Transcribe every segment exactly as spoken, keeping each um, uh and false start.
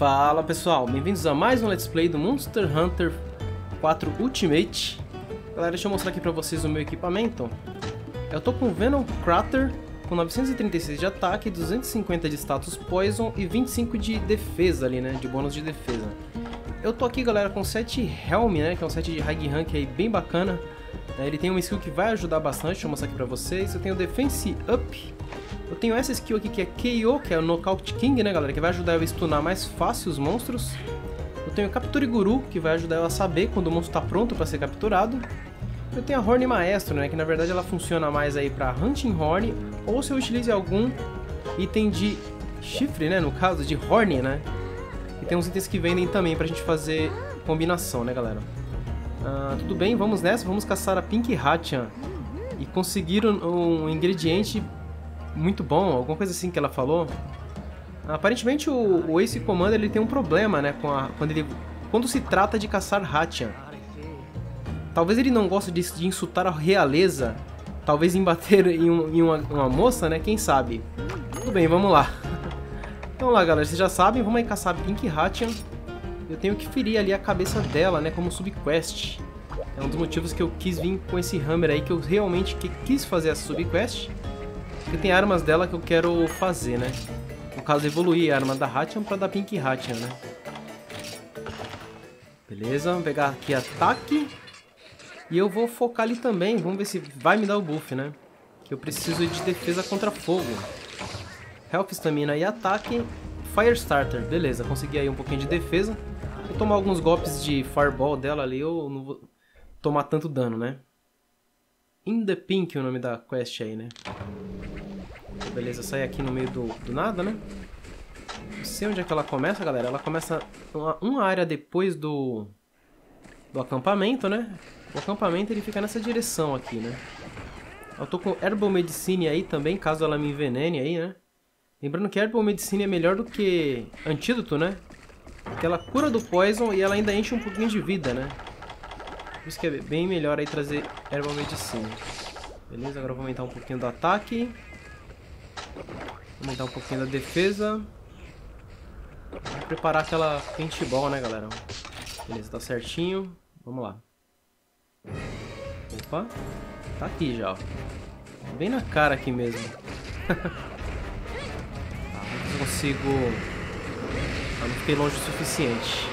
Fala pessoal, bem-vindos a mais um Let's Play do Monster Hunter quatro Ultimate. Galera, deixa eu mostrar aqui pra vocês o meu equipamento. Eu tô com o Venom Crater com novecentos e trinta e seis de ataque, duzentos e cinquenta de status Poison e vinte e cinco de defesa ali, né, de bônus de defesa. Eu tô aqui, galera, com o set Helm, né, que é um set de High Rank aí bem bacana. Ele tem uma skill que vai ajudar bastante, deixa eu mostrar aqui pra vocês. Eu tenho o Defense Up. Eu tenho essa skill aqui que é K O, que é o Knockout King, né, galera, que vai ajudar eu a stunar mais fácil os monstros. Eu tenho o Capture Guru, que vai ajudar eu a saber quando o monstro está pronto para ser capturado. Eu tenho a Horn Maestro, né, que na verdade ela funciona mais aí para Hunting Horn, ou se eu utilize algum item de chifre, né, no caso de Horn, né. E tem uns itens que vendem também pra gente fazer combinação, né, galera. Ah, tudo bem, vamos nessa, vamos caçar a Pink Hatchan e conseguir um, um ingrediente muito bom, alguma coisa assim que ela falou. Aparentemente o, o Ace Commander ele tem um problema, né, com a, quando, ele, quando se trata de caçar Hatchan. Talvez ele não goste de, de insultar a realeza, talvez em bater em, um, em uma, uma moça, né, quem sabe. Tudo bem, vamos lá. Então lá, galera, vocês já sabem, vamos aí caçar a Pink Hatchan. Eu tenho que ferir ali a cabeça dela, né, como subquest. É um dos motivos que eu quis vir com esse Hammer aí, que eu realmente que, quis fazer essa subquest. Porque tem armas dela que eu quero fazer, né? No caso, evoluir a arma da Hatchan pra da Pink Hatchan, né? Beleza, vamos pegar aqui ataque. E eu vou focar ali também, vamos ver se vai me dar o buff, né? Que eu preciso de defesa contra fogo. Health, Stamina e ataque. Firestarter, beleza, consegui aí um pouquinho de defesa. Vou tomar alguns golpes de Fireball dela ali, eu não vou tomar tanto dano, né? In the Pink é o nome da quest aí, né? Beleza, sai aqui no meio do, do nada, né? Não sei onde é que ela começa, galera. Ela começa uma, uma área depois do, do acampamento, né? O acampamento ele fica nessa direção aqui, né? Eu tô com Herbal Medicine aí também, caso ela me envenene aí, né? Lembrando que Herbal Medicine é melhor do que Antídoto, né? Porque ela cura do Poison e ela ainda enche um pouquinho de vida, né? Por isso que é bem melhor aí trazer Herbal Medicine. Beleza, agora eu vou aumentar um pouquinho do ataque. Vou aumentar um pouquinho da defesa. Vou preparar aquela paintball, né, galera? Beleza, tá certinho. Vamos lá. Opa, tá aqui já, ó. Bem na cara aqui mesmo. Tá, não consigo... Eu não fiquei longe o suficiente.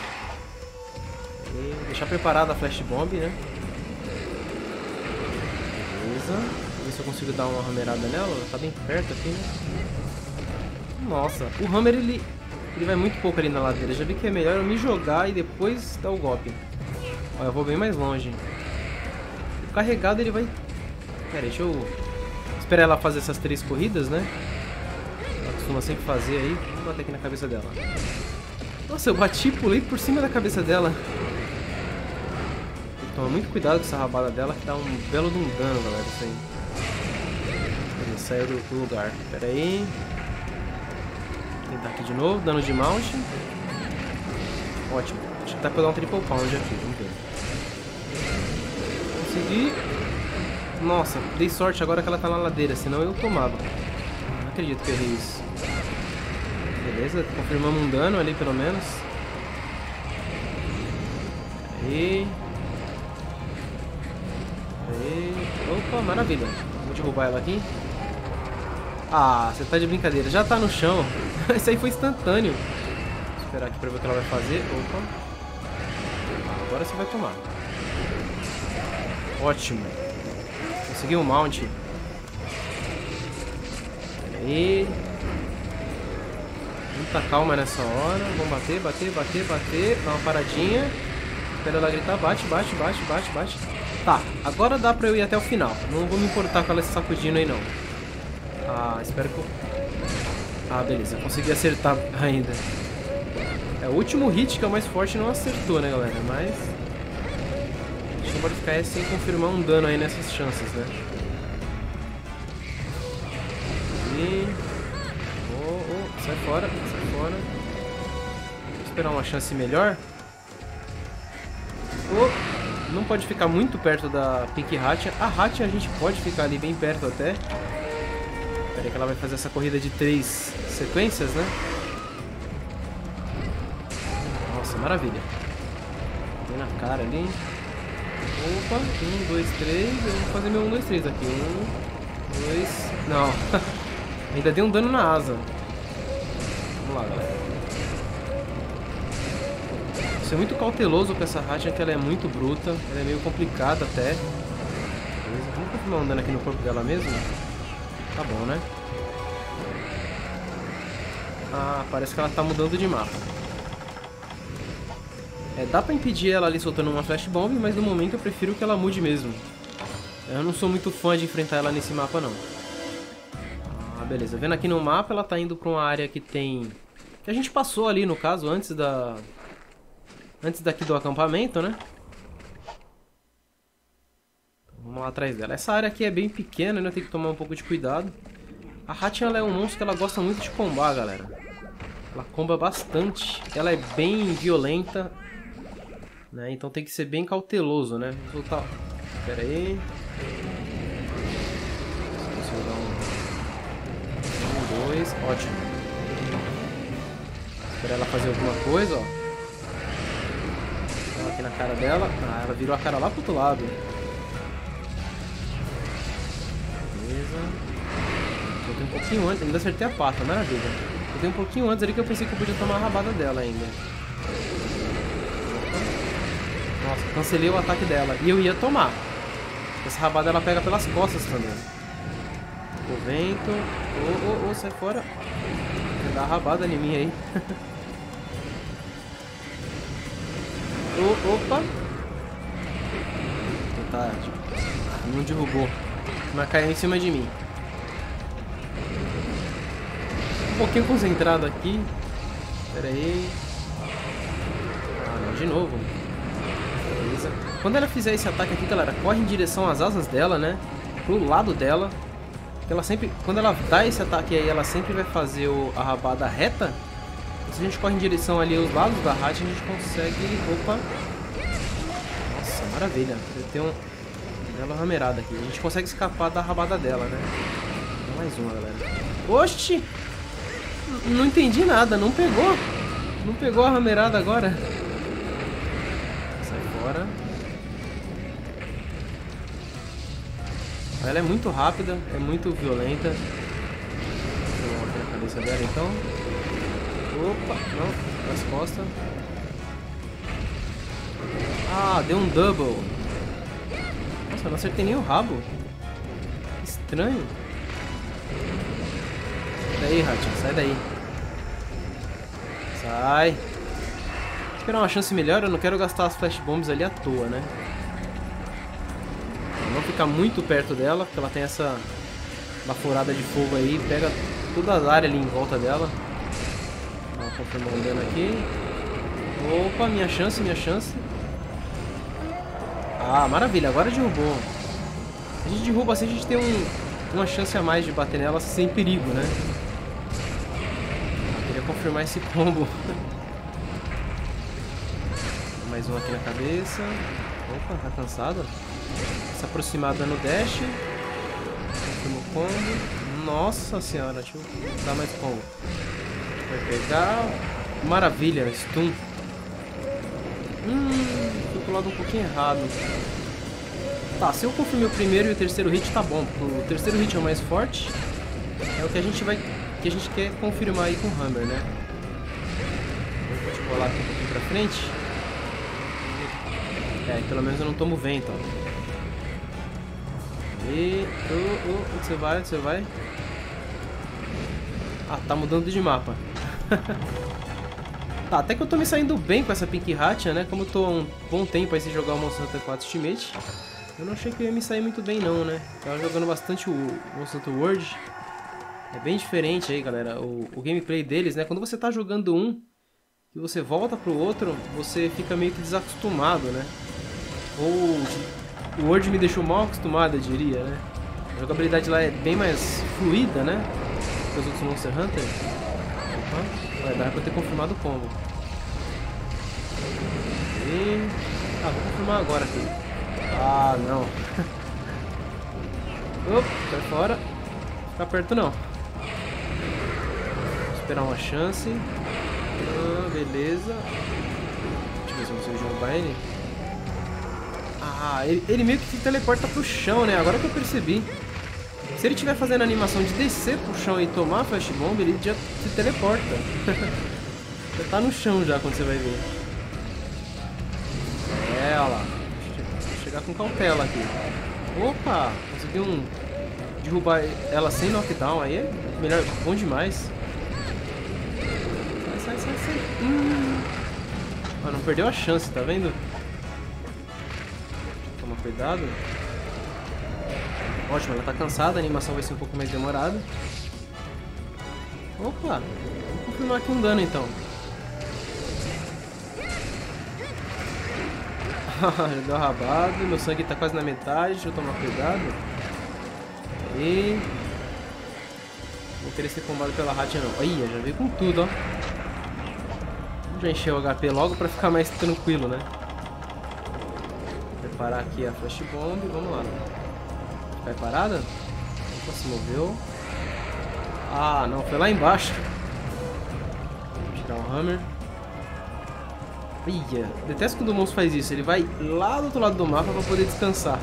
E deixar preparada a Flash Bomb, né? Beleza. Ver se eu consigo dar uma hammerada nela. Ela tá bem perto aqui, né? Nossa, o hammer ele, ele vai muito pouco ali na ladeira. Já vi que é melhor eu me jogar e depois dar o golpe. Olha, eu vou bem mais longe. O carregado ele vai... Pera aí, deixa eu esperar ela fazer essas três corridas, né? Ela costuma sempre fazer aí. Vou bater aqui na cabeça dela. Nossa, eu bati e pulei por cima da cabeça dela. Tem que tomar muito cuidado com essa rabada dela, que dá um belo de um dano, galera, isso aí. Ele saiu do, do lugar. Pera aí. Vou tentar aqui de novo, dano de mount. Ótimo. Acho que dá pra dar um triple pound aqui, vamos ver. Consegui. Nossa, dei sorte agora que ela tá na ladeira, senão eu tomava. Não acredito que eu errei isso. Beleza, confirmamos um dano ali pelo menos. Aí. Aí. Opa, maravilha. Vou derrubar ela aqui. Ah, você tá de brincadeira. Já tá no chão. Isso aí foi instantâneo. Vou esperar aqui pra ver o que ela vai fazer. Opa. Ah, agora você vai tomar. Ótimo. Conseguiu um mount. Aí. Muita calma nessa hora. Vamos bater, bater, bater, bater. Dá uma paradinha. Espera ela gritar. Bate, bate, bate, bate, bate. Tá, agora dá pra eu ir até o final. Não vou me importar com ela se sacudindo aí, não. Ah, espero que eu... Ah, beleza. Consegui acertar ainda. É, o último hit, que é o mais forte, não acertou, né, galera? Mas... Deixa eu modificar sem confirmar um dano aí nessas chances, né? E... Oh, oh, sai fora, sai fora. Vou esperar uma chance melhor. Oh, não pode ficar muito perto da Pink Hatchan. A Hatchan a gente pode ficar ali bem perto até. Pera aí que ela vai fazer essa corrida de três sequências, né? Nossa, maravilha. Vem na cara ali. Opa, um, dois, três. Eu vou fazer meu um, dois, três aqui. Um, dois. Não. Ainda dei um dano na asa. Vamos lá, galera. Isso é muito cauteloso com essa Hatchin, que ela é muito bruta. Ela é meio complicada até. Beleza. Vamos continuar andando aqui no corpo dela mesmo? Tá bom, né? Ah, parece que ela tá mudando de mapa. É, dá pra impedir ela ali soltando uma Flash Bomb, mas no momento eu prefiro que ela mude mesmo. Eu não sou muito fã de enfrentar ela nesse mapa, não. Ah, beleza. Vendo aqui no mapa, ela tá indo pra uma área que tem... que a gente passou ali, no caso, antes da... antes daqui do acampamento, né? Então, vamos lá atrás dela. Essa área aqui é bem pequena, né? Tem que tomar um pouco de cuidado. A Hatchin, ela é um monstro que ela gosta muito de combar, galera. Ela comba bastante. Ela é bem violenta, né? Então tem que ser bem cauteloso, né? Vou soltar... Pera aí. Vou dar um... um, dois... Ótimo. Esperar ela fazer alguma coisa, ó. Ela aqui na cara dela. Ah, ela virou a cara lá pro outro lado. Beleza. Eu tenho um pouquinho antes, ainda acertei a pata, maravilha. Eu tenho um pouquinho antes ali que eu pensei que eu podia tomar a rabada dela ainda. Nossa, cancelei o ataque dela. E eu ia tomar. Essa rabada ela pega pelas costas também. O vento. Ô, ô, ô, sai fora. Vai dar a rabada em mim aí. Oh, opa! Tá, não derrubou. Mas caiu em cima de mim. Um pouquinho concentrado aqui. Pera aí. Ah, não, de novo. Beleza. Quando ela fizer esse ataque aqui, galera, corre em direção às asas dela, né? Pro lado dela. Ela sempre, quando ela dá esse ataque aí, ela sempre vai fazer o, a rabada reta. Se a gente corre em direção ali aos lados da Hatchin, a gente consegue... Opa! Nossa, maravilha. Eu tenho um bela ramerada aqui. A gente consegue escapar da rabada dela, né? Mais uma, galera. Oxi! Não entendi nada, não pegou. Não pegou a ramerada agora. Sai fora. Ela é muito rápida, é muito violenta. Vou colocar na cabeça dela então. Opa, não, nas costas. Ah, deu um double. Nossa, eu não acertei nem o rabo. Estranho. Sai daí, Hatchin, sai daí. Sai. Vou esperar uma chance melhor, eu não quero gastar as flash bombs ali à toa, né? Não ficar muito perto dela, porque ela tem essa baforada de fogo aí, pega toda a área ali em volta dela. Vamos confirmar o dano aqui. Opa, minha chance, minha chance. Ah, maravilha, agora derrubou. A gente derruba assim, a gente tem um, uma chance a mais de bater nela sem perigo, né? Eu queria confirmar esse combo. Mais um aqui na cabeça. Opa, tá cansado? Se aproximar dando dash. Confirma o combo. Nossa senhora, deixa eu dar mais combo. Vai pegar. Maravilha, stun. Hum, fui pro lado um pouquinho errado. Tá, se eu confirmei o primeiro e o terceiro hit, tá bom. O terceiro hit é o mais forte. É o que a gente vai. Que a gente quer confirmar aí com o Hammer, né? Vou te colar aqui um pouquinho pra frente. É, pelo menos eu não tomo vento, ó. E... Oh, oh, onde você vai? Onde você vai? Ah, tá mudando de mapa. Tá, até que eu tô me saindo bem com essa Pink Hatchin, né? Como eu tô há um bom tempo aí sem jogar o Monster Hunter quatro Ultimate, eu não achei que eu ia me sair muito bem não, né? Tava jogando bastante o Monster Hunter World. É bem diferente aí, galera, o, o gameplay deles, né? Quando você tá jogando um e você volta pro outro, você fica meio que desacostumado, né? Ou o World me deixou mal acostumado, eu diria, né? A jogabilidade lá é bem mais fluida, né? Que os outros Monster Hunter. Opa, vai dar pra eu ter confirmado o combo. E... Ah, vou confirmar agora aqui. Ah, não. Opa, sai fora. Não fica perto não. Vou esperar uma chance. Ah, beleza. se você derrubar ele. Ah, ele, ele meio que se teleporta pro chão, né? Agora que eu percebi. Se ele estiver fazendo a animação de descer pro chão e tomar a Flash Bomb, ele já se teleporta. Já tá no chão já, quando você vai ver. É, olha lá. Vou chegar com cautela aqui. Opa! Consegui um... derrubar ela sem knockdown, aí é melhor, bom demais. Sai, sai, sai, sai. Hum. Ah, não perdeu a chance, tá vendo? Toma cuidado. Ótimo, ela tá cansada, a animação vai ser um pouco mais demorada. Opa! Vou confirmar aqui um dano então. Já deu rabado, meu sangue tá quase na metade, deixa eu tomar cuidado. E... vou querer ser combado pela Hatya não. Aí, já veio com tudo, ó. Vamos já encher o H P logo pra ficar mais tranquilo, né? Vou preparar aqui a Flash Bomb, vamos lá. Vai parada? Opa, se moveu. Ah, não, foi lá embaixo. Vou tirar o Hammer. Ia, detesto quando o monstro faz isso. Ele vai lá do outro lado do mapa pra poder descansar.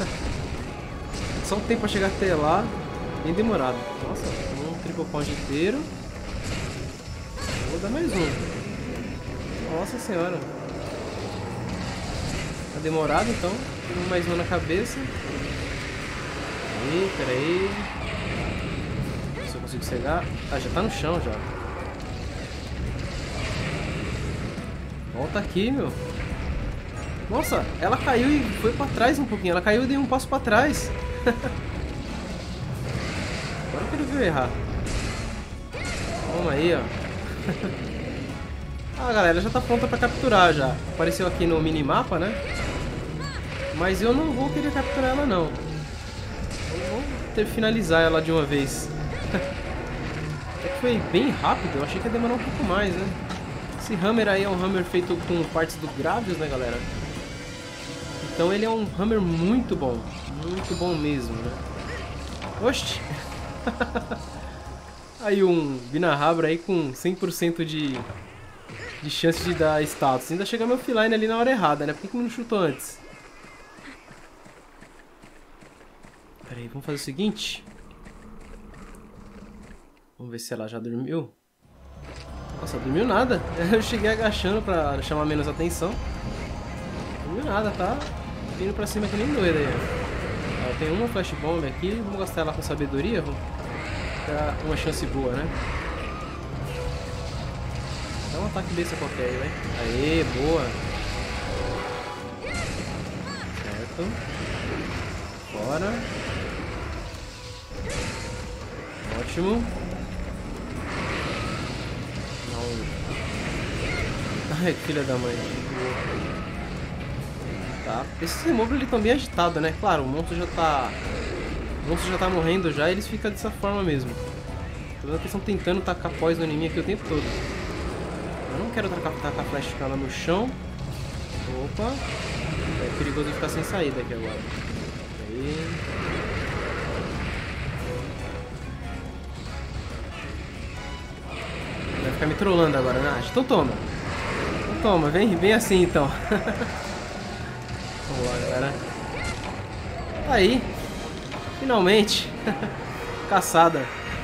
Só o tempo pra chegar até lá, bem demorado. Nossa, um triple pound inteiro. Vou dar mais um. Nossa senhora. Tá demorado então. Tem mais um na cabeça. Aí, pera aí. Se eu consigo cegar. Ah, já tá no chão já. Volta aqui, meu. Nossa, ela caiu e foi pra trás um pouquinho. Ela caiu e deu um passo pra trás. Agora que ele viu errar. Toma aí, ó. Ah, galera, já tá pronta pra capturar já. Apareceu aqui no minimapa, né? Mas eu não vou querer capturar ela, não. Eu vou ter que finalizar ela de uma vez. É que foi bem rápido. Eu achei que ia demorar um pouco mais, né? Esse Hammer aí é um Hammer feito com partes do Gravius, né, galera? Então ele é um Hammer muito bom. Muito bom mesmo, né? Oxi! Aí um Binahabra aí com cem por cento de, de chance de dar status. Ainda chega meu offline ali na hora errada, né? Por que que me não chutou antes? Pera aí, vamos fazer o seguinte. Vamos ver se ela já dormiu. Nossa, dormiu nada. Eu cheguei agachando pra chamar menos atenção. Dormiu nada, tá indo pra cima que nem doido aí. Ó, tem uma Flash Bomb aqui, vamos gastar ela com sabedoria, vamos dar uma chance boa, né? Dá um ataque desse qualquer aí, né? Aê, boa! Certo. Bora. Ótimo. Ai, filha da mãe. Tá. Esse removal ele também é agitado, né? Claro, o monstro já tá... O monstro já tá morrendo já, e eles ficam dessa forma mesmo. Toda eles estão tentando tacar pós no inimigo aqui o tempo todo. Eu não quero tacar, tacar flash com ela no chão. Opa. É perigoso ficar sem saída aqui agora. Aí. Vai ficar me trollando agora, né? Então toma. Então toma, vem, vem assim então. Vamos lá, galera. Aí. Finalmente. Caçada.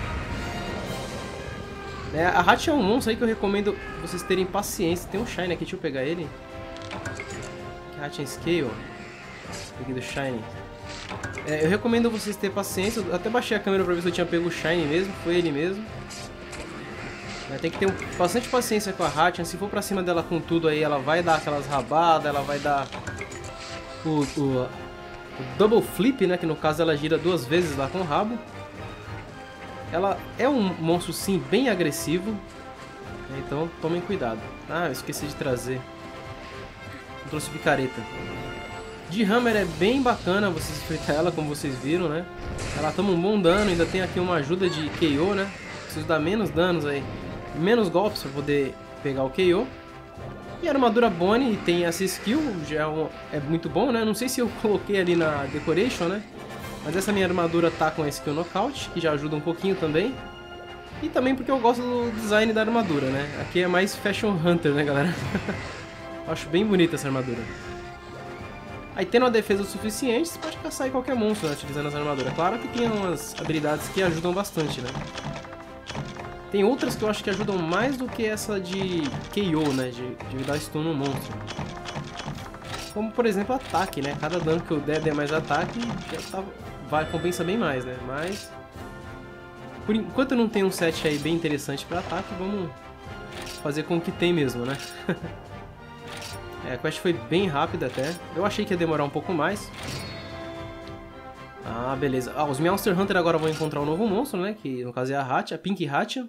É, a Hatya é um monstro aí que eu recomendo vocês terem paciência. Tem um Shine aqui, deixa eu pegar ele. Hatya Scale. Peguei do Shine. É, eu recomendo vocês terem paciência. Eu até baixei a câmera pra ver se eu tinha pego o Shine mesmo. Foi ele mesmo. Tem que ter um, bastante paciência com a Hatya. Se for pra cima dela com tudo aí, ela vai dar aquelas rabadas, ela vai dar o, o, o double flip, né? Que no caso ela gira duas vezes lá com o rabo. Ela é um monstro sim bem agressivo. Então tomem cuidado. Ah, eu esqueci de trazer. Eu trouxe picareta. De Hammer é bem bacana vocês enfrentar ela, como vocês viram, né? Ela toma um bom dano, ainda tem aqui uma ajuda de K O, né? Preciso dar menos danos aí. Menos golpes para poder pegar o K O. E a armadura Bonnie tem essa skill, já é, um, é muito bom, né? Não sei se eu coloquei ali na decoration, né? Mas essa minha armadura tá com a skill Knockout, que já ajuda um pouquinho também. E também porque eu gosto do design da armadura, né? Aqui é mais Fashion Hunter, né, galera? Acho bem bonita essa armadura. Aí tendo a defesa o suficiente, você pode caçar em qualquer monstro, né, utilizando essa armadura. Claro que tem umas habilidades que ajudam bastante, né? Tem outras que eu acho que ajudam mais do que essa de K O, né? De, de dar stun no monstro. Como, por exemplo, ataque, né? Cada dano que eu der, der mais ataque, já tá, vai, compensa bem mais, né? Mas, por enquanto não tem um set aí bem interessante para ataque, vamos fazer com o que tem mesmo, né? É, a quest foi bem rápida até. Eu achei que ia demorar um pouco mais. Ah, beleza. Ah, os Monster Hunter agora vão encontrar um novo monstro, né? Que no caso é a Hatcha, a Pink Hatcha.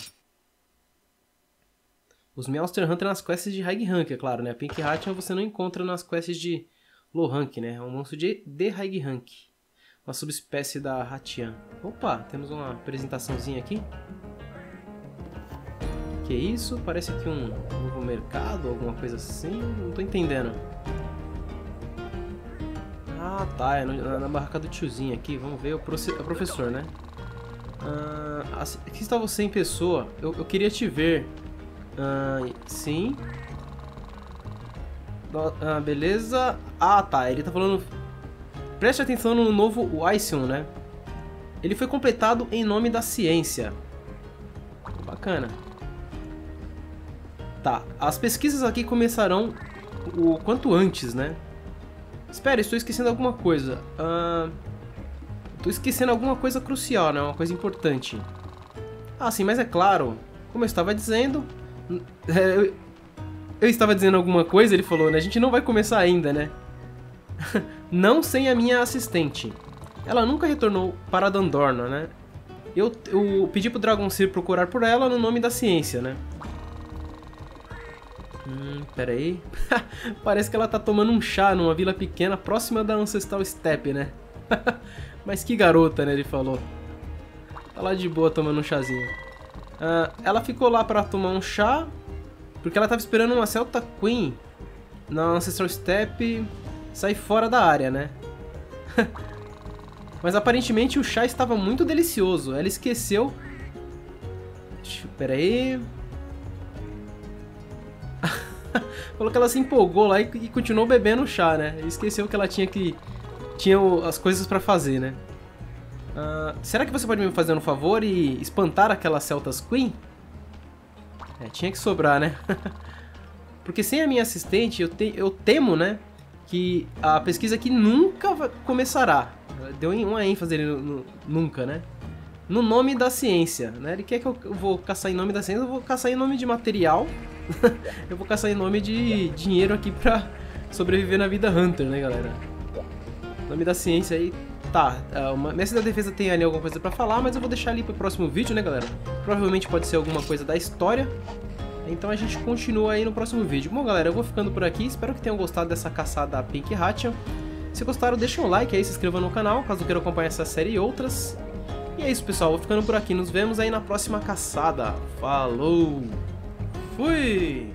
Os Monster Hunter nas quests de High Rank, é claro, né? A Pink Hatcha você não encontra nas quests de Low Rank, né? É um monstro de, de High Rank. Uma subespécie da Hatchian. Opa, temos uma apresentaçãozinha aqui. Que isso? Parece aqui um novo mercado, alguma coisa assim. Não tô entendendo. Ah, tá. É na, na barraca do tiozinho aqui. Vamos ver. O, proce, o professor, né? Ah, aqui está você em pessoa. Eu, eu queria te ver. Ah, sim. Ah, beleza. Ah, tá. Ele tá falando... Preste atenção no novo Wysion, né? Ele foi completado em nome da ciência. Bacana. Tá, as pesquisas aqui começarão o quanto antes, né? Espera, estou esquecendo alguma coisa. Uh, estou esquecendo alguma coisa crucial, né? Uma coisa importante. Ah, sim, mas é claro, como eu estava dizendo... É, eu, eu estava dizendo alguma coisa, ele falou, né? A gente não vai começar ainda, né? Não sem a minha assistente. Ela nunca retornou para Dandorna, né? Eu, eu pedi pro Dragon Seer procurar por ela no nome da ciência, né? Hum, pera aí. Parece que ela tá tomando um chá numa vila pequena próxima da Ancestral Steppe, né? Mas que garota, né? Ele falou. Tá lá de boa tomando um chazinho. Uh, ela ficou lá pra tomar um chá porque ela tava esperando uma Celta Queen na Ancestral Steppe sair fora da área, né? Mas aparentemente o chá estava muito delicioso. Ela esqueceu... Pera aí... Falou que ela se empolgou lá e, e continuou bebendo o chá, né? E esqueceu que ela tinha que... Tinha o, as coisas pra fazer, né? Uh, será que você pode me fazer um favor e espantar aquela Celtas Queen? É, tinha que sobrar, né? Porque sem a minha assistente, eu, te, eu temo, né? Que a pesquisa aqui nunca vai, começará. Deu uma ênfase ali no, no nunca, né? No nome da ciência, né? Ele quer que eu, eu vou caçar em nome da ciência, eu vou caçar em nome de material. Eu vou caçar em nome de dinheiro aqui pra sobreviver na vida Hunter, né, galera? Nome da ciência aí... Tá, uma mestre da defesa tem ali alguma coisa pra falar, mas eu vou deixar ali pro próximo vídeo, né, galera? Provavelmente pode ser alguma coisa da história. Então a gente continua aí no próximo vídeo. Bom, galera, eu vou ficando por aqui. Espero que tenham gostado dessa caçada Pink Hatcha. Se gostaram, deixem um like aí, se inscrevam no canal, caso queiram acompanhar essa série e outras. E é isso, pessoal. Vou ficando por aqui. Nos vemos aí na próxima caçada. Falou! Fui!